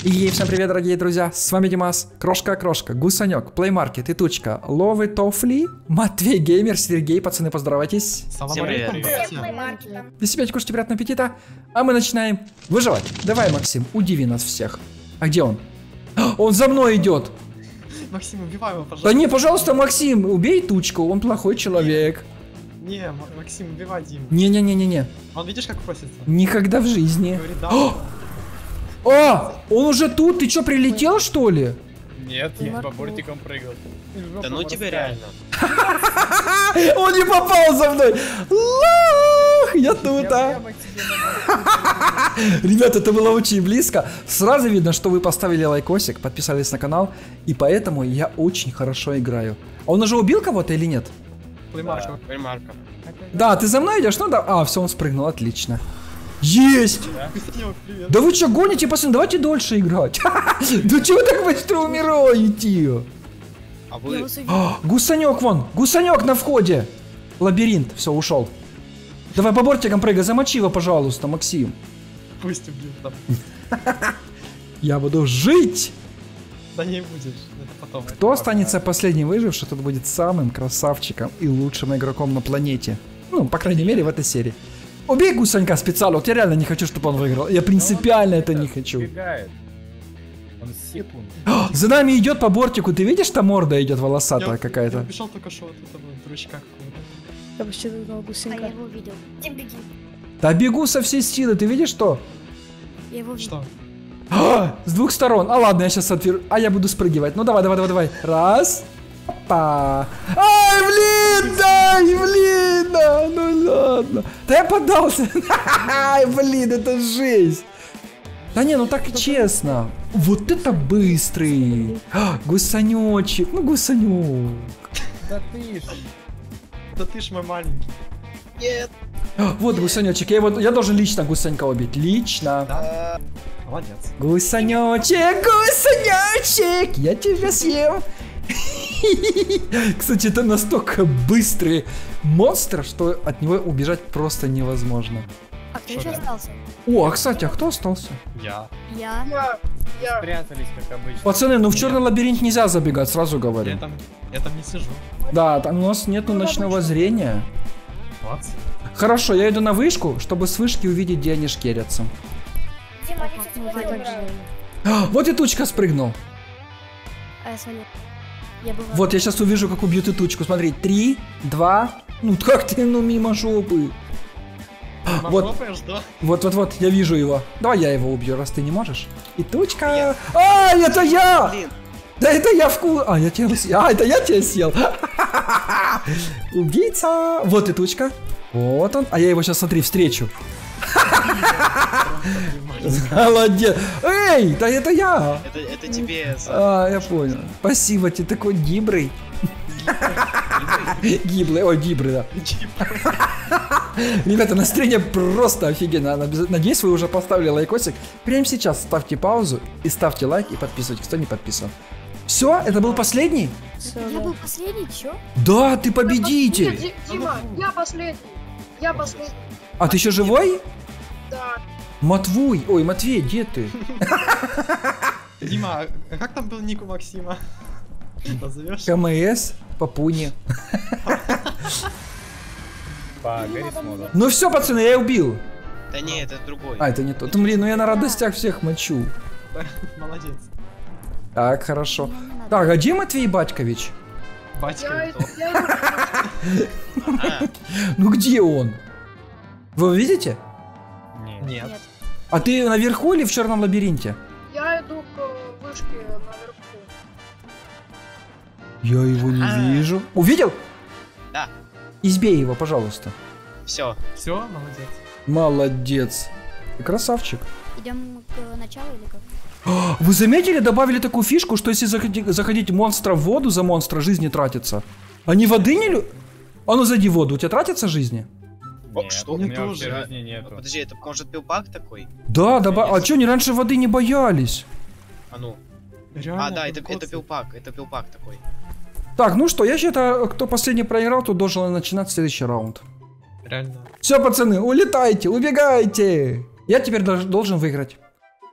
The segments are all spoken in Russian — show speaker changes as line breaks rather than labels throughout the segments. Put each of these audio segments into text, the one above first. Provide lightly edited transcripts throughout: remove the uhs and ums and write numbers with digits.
И всем привет, дорогие друзья, с вами Димас, Крошка-Крошка, Гусанек, Плеймаркет и Тучка, Ловы Тофли, Матвей Геймер, Сергей, пацаны, поздоровайтесь.
Всем привет.
Если опять кушайте, приятного аппетита, а мы начинаем выживать. Давай, Максим, удиви нас всех. А где он? Он за мной идет.
Максим, убивай его, пожалуйста.
Да не, пожалуйста, Максим, убей Тучку, он плохой человек.
Не, Максим, убивай Диму.
Не-не-не-не-не.
Он видишь, как просится?
Никогда в жизни.
Говорит, да.
О, он уже тут, ты что, прилетел, что ли?
Нет, я по бортикам прыгал.
Да ну тебе реально.
Он не попал за мной. Лох, я тут, а. Ребята, это было очень близко. Сразу видно, что вы поставили лайкосик, подписались на канал, и поэтому я очень хорошо играю. А он уже убил кого-то или нет?
Плеймарка.
Плеймарка.
Да, ты за мной идешь? Ну да. А, все, он спрыгнул, отлично. Есть!
Привет.
Да вы что, гоните, пацаны? Давайте дольше играть. Да чего вы так быстро умираете?
А вы...
Гусанек вон! Гусанек на входе! Лабиринт. Все, ушел. Давай по бортикам прыгай, замочи его, пожалуйста, Максим.
Пусть убьют там.
Я буду жить!
Да не будешь, это потом.
Кто останется последним выжившим, тот будет самым красавчиком и лучшим игроком на планете. Ну, по крайней мере, в этой серии. Убей Гусанька специально, вот я реально не хочу, чтобы он выиграл. Я принципиально это не хочу.
Он секунд.
За нами идет по бортику, ты видишь, там морда идет волосатая
Я
какая-то.
убежал только что от этого дурачка какого-то.
Я почти догнал
А
гусенька.
я его видел. Дим, беги.
Да бегу со всей силы, ты видишь что?
Я его видел.
Что?
С двух сторон. А ладно, я сейчас отверну. А я буду спрыгивать. Ну давай. Раз. Опа. Ай, блин, дай, блин, да, ну ладно. Да я поддался. Ай, блин, это жесть. Да не, ну так честно. Вот это быстрый. Гусанечек, ну гусанек.
Да ты ж мой маленький.
Нет.
Вот гусанечек, я должен лично гусанька убить. Лично.
Да? Молодец.
Гусанечек, я тебя съем. Кстати, это настолько быстрый монстр, что от него убежать просто невозможно.
А кто еще остался?
О, а кстати, а кто остался?
Я.
Я.
Спрятались, как обычно.
Пацаны, ну в черный лабиринт нельзя забегать, сразу
Я
говорю.
там не сижу.
Да, там у нас нету ночного зрения.
Молодцы.
Хорошо, я иду на вышку, чтобы с вышки увидеть, где они шкерятся.
Дима, я
Ну,
тебя
так
забираю.
же.
Вот и Тучка спрыгнул.
А я свалил. Я была.
Вот я сейчас увижу, как убьют и Тучку. Смотри, 3, 2. Ну как ты, ну мимо жопы. Вот.
Хлопаешь, да?
Вот, я вижу его. Давай я его убью, раз ты не можешь. И Тучка. А, это я!
Блин.
Да это я А, я тебя съел. А, это я тебя съел. Убийца. Вот и Тучка. Вот он. А я его сейчас, смотри, встречу. Молодец. Эй, да это я.
Это тебе...
А, я понял. Спасибо, ты такой гибрый. Гиблый, ой, гибрый, да. Ребята, настроение просто офигенно. Надеюсь, вы уже поставили лайкосик. Прямо сейчас ставьте паузу и ставьте лайк и подписывайтесь, кто не подписан. Все, это был последний?
Я был последний, чё?
Да, ты победитель.
Нет, Дима, я последний. Я последний.
А ты еще живой?
Да.
Матвуй, ой, Матвей, где ты?
Дима, а как там был ник у Максима? Назовешь?
КМС, Папуни.
По Гаррис моду.
Ну все, пацаны, я убил.
Да не, это другой.
А, это не тот. Блин, ну я на радостях всех мочу.
Молодец.
Так, хорошо. Так, а где Матвей Батькович?
Батька.
А,
Ну где он? Вы видите?
Нет.
Нет.
Нет.
А ты наверху или в черном лабиринте?
Я иду к вышке наверху.
Я его не вижу. Увидел?
Да.
Избей его, пожалуйста.
Все.
Все, молодец.
Молодец. Ты красавчик.
Идем к началу или как?
Вы заметили, добавили такую фишку, что если заходить монстра в воду, за монстра жизни тратится. Они воды не любят? А ну зайди в воду, у тебя тратятся жизни?
О,
Нет,
что?
у меня
Мне
вообще
тоже.
жизни нету.
Подожди, это может пилпак такой?
Да, а что, они раньше воды не боялись?
А ну.
Реально,
А, да, это
прикольно.
пилпак такой.
Так, ну что, я считаю, кто последний проиграл, тот должен начинать следующий раунд.
Реально.
Все, пацаны, улетайте, убегайте. Я теперь должен выиграть.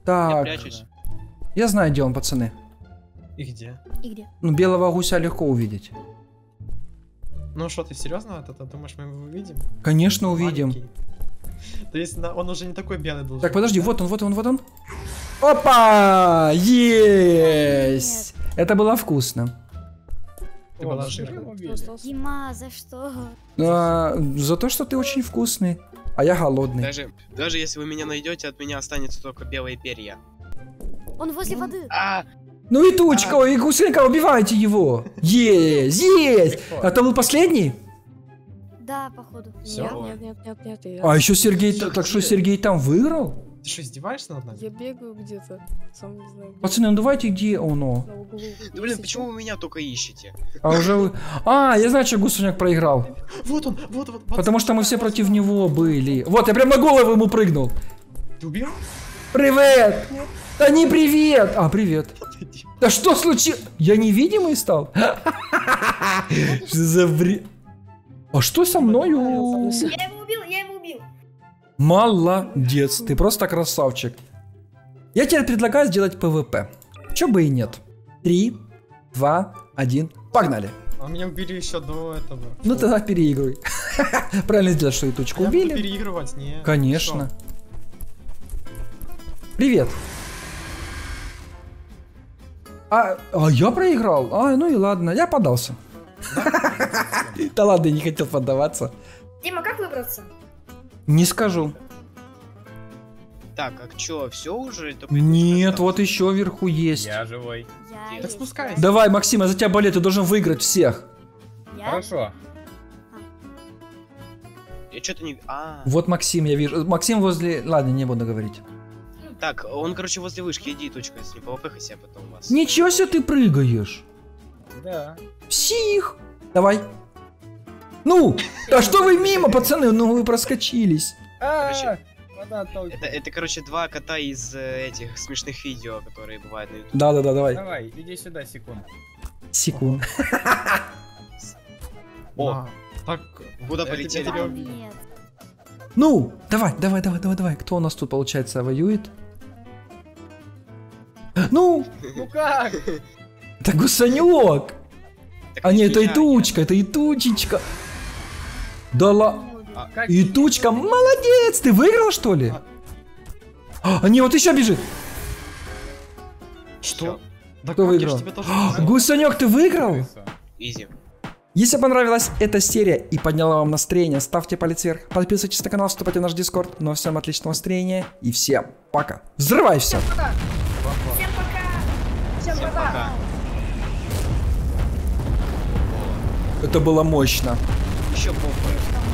Я
Так,
прячусь.
я знаю, где он, пацаны.
И где?
И где?
Ну, белого гуся легко увидеть.
Ну что, ты серьезно это думаешь, мы его увидим?
Конечно, увидим.
Маленький. То есть он уже не такой белый должен.
Так, подожди,
быть, да?
вот он. Опа! Есть! Это было вкусно.
Ты
О,
была
мы
жирная.
его убили.
Остался.
Дима, за что?
За то, что ты очень вкусный. А я голодный.
Даже если вы меня найдете, от меня останется только белые перья.
Он возле воды.
А,
Ну и тучка, и гусенька, убивайте его! Есть!
Легко.
Это был последний?
Да, походу.
Всё?
Нет.
А еще Сергей,
Где?
так что Сергей там выиграл?
Ты что, издеваешься над нами?
Я бегаю где-то. Сам не знаю. где.
Пацаны, ну давайте где оно?
На углу.
да блин,
Если
почему вы меня только ищете?
А уже вы... А, я знаю, что гусеняк проиграл.
Вот он, вот.
Потому что мы все против него были. Вот, я прям на голову ему прыгнул.
Ты убил?
Привет! Да не привет! А, привет. Да что случилось? Я невидимый стал? Что за бред? А что со мною?
Я его убил.
Молодец, ты просто красавчик. Я тебе предлагаю сделать ПВП. Чё бы и нет. 3, 2, 1, погнали.
А меня убили еще до этого.
Ну тогда переигрывай. Правильно сделать, что и тучку
Я буду
убили.
переигрывать, не?
Конечно. Привет. А я проиграл? А, ну и ладно, я подался. Да ладно, я не хотел поддаваться.
Дима, как выбраться?
Не скажу.
Так, а чё, все уже? Только
Нет,
точка
вот еще вверху есть.
Я живой.
Я
Так
есть,
спускайся.
Давай, Максим, я за тебя болею, ты должен выиграть всех.
Я?
Хорошо.
Я что-то не... А,
Вот Максим, я вижу. Максим возле... Ладно, не буду говорить.
так, он, короче, возле вышки, иди, точка, если не повыхайся, а потом вас.
Ничего себе ты прыгаешь.
Да.
Псих. Давай. Ну, да что вы мимо, пацаны, ну вы проскочились.
А, вода толкает.
Это, короче, два кота из этих смешных видео, которые бывают на YouTube.
Да-да-да, давай.
Давай, иди сюда, секунду.
Секунд.
О,
На. Так,
куда
это
полетели?
я тебя
А,
убил.
нет.
Ну, давай. Кто у нас тут, получается, воюет? Ну,
Ну как?
это гусанек.
Так
А не, это
я.
и тучка, это и тучечка. Да ла...
Как
И тучка, молодец, ты выиграл, что ли? А, не, вот еще бежит.
Что? Да
Кто
как, я
выиграл?
ж тебе тоже
Гусанек, ты выиграл?
Изи.
Если понравилась эта серия и подняла вам настроение, ставьте палец вверх, подписывайтесь на канал, вступайте в наш дискорд. Ну а всем отличного настроения и всем пока. Взрывай все!
Всем пока.
Это было мощно.
Еще бомба.